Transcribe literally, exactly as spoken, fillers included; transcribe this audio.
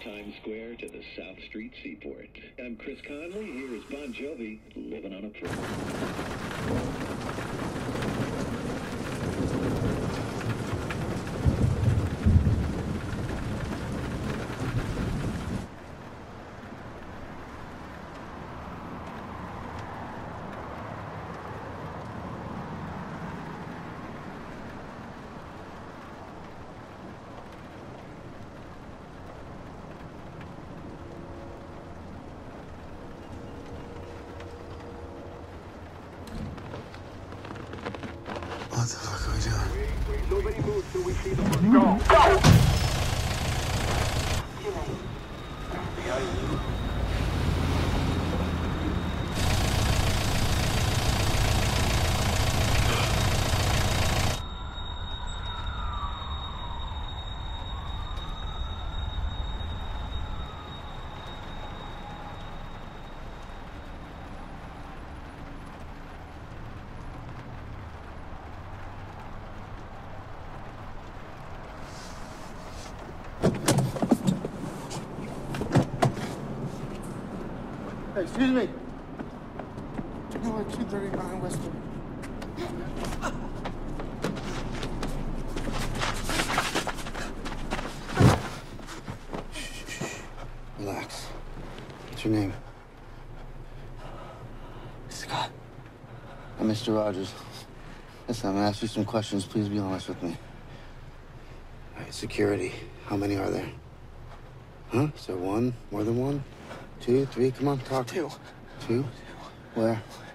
Times Square to the South Street Seaport. I'm Chris Conley. Here is Bon Jovi, living on a prayer. What the fuck are we doing? Nobody moves till we see the front. Go! Go! Behind you. Hey, excuse me. You are two thirty-nine Western. Relax. What's your name? Scott. I'm Mister Rogers. Listen, I'm gonna ask you some questions. Please be honest with me. All right, security. How many are there? Huh? Is there one? More than one? Two? Three? Come on, talk. Two. Two? Where?